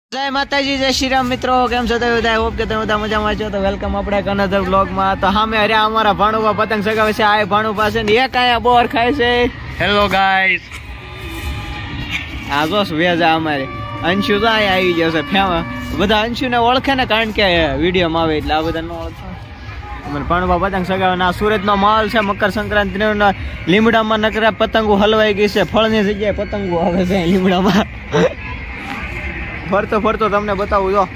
जय माताजी जय श्री राम मित्रों केम छो તમે બધા હોપ કે તમે બધા મજામાં છો તો વેલકમ આપણે એક અનધર બ્લોગ માં તો સામે અરે અમારા ભાણુબા પતંગ ચગાવે છે આ ભાણુ પાસે ને એક આયા બોર ખાય છે હેલો ગાઈસ આ જો વેજા અમારે અંશુ તો આયા આવી ગયો છે ફેમા બધા અંશુ ને ઓળખે ને કારણ કે વિડિયો માં આવે એટલે આ બધા ન ઓળખે મને ભાણુબા પતંગ ચગાવે ના સુરત નો માહોલ છે મકર સંક્રાંતિ નો લીમડામાં નકરા પતંગો હલવાઈ ગઈ છે ફળની જગ્યાએ પતંગો આવે છે લીમડામાં ફરતો ફરતો તમને બતાવું જો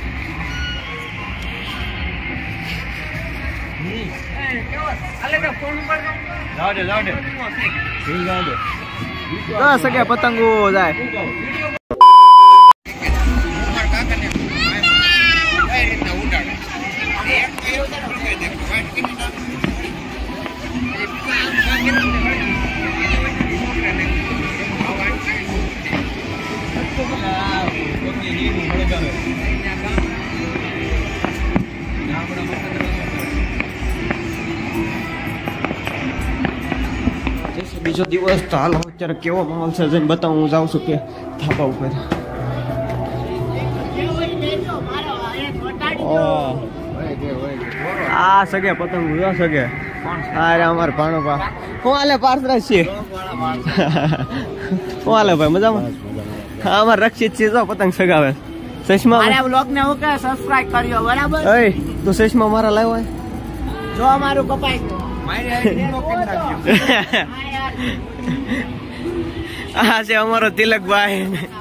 સગ્યા પતંગો જાય બીજો દિવસ તો હાલો અત્યારે કેવો માહોલ છે જઈને બતાવું હું જાઉં છું કે થાપા ઉપર આ સગે પતંગ જો સગે અરે અમાર ભાણુબા હું હાલે પાર્સરાજ છીએ હું હાલે ભાઈ મજામાં હા અમાર રક્ષિત છે જો પતંગ સગાવે ચશ્મા મારા બ્લોગ ને હું કે સબસ્ક્રાઇબ કર્યો બરાબર ઓય તો ચશ્મા મારા લાવ્યો હોય જો અમારું કપાઈ આ છે અમારો તિલકભાઈ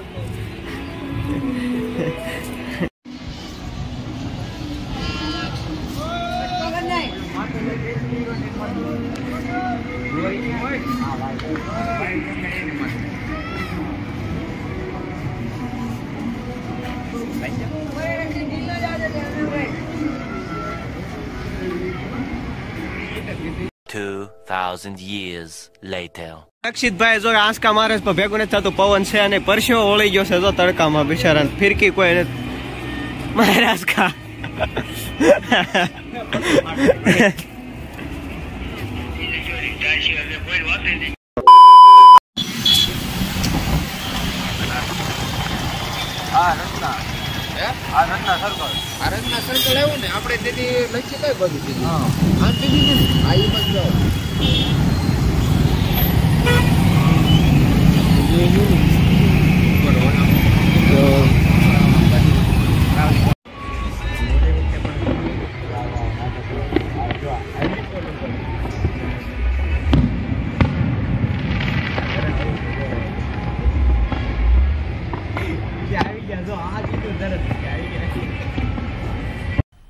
years later. રક્ષિતભાઈ જો આંસકા મારે પણ ભેગું નથી થતું પવન છે અને પરસ્યો ઓળી ગયો છે જો તડકામાં બિચારા ફિરકી કોઈ નથી મારે આંસકા સર્કલ આવ્યું ને આપણે તેથી લખી કઈ બધું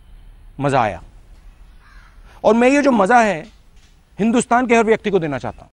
मजा आया और मैं ये जो मजा है हिंदुस्तान के हर व्यक्ति को देना चाहता हूं।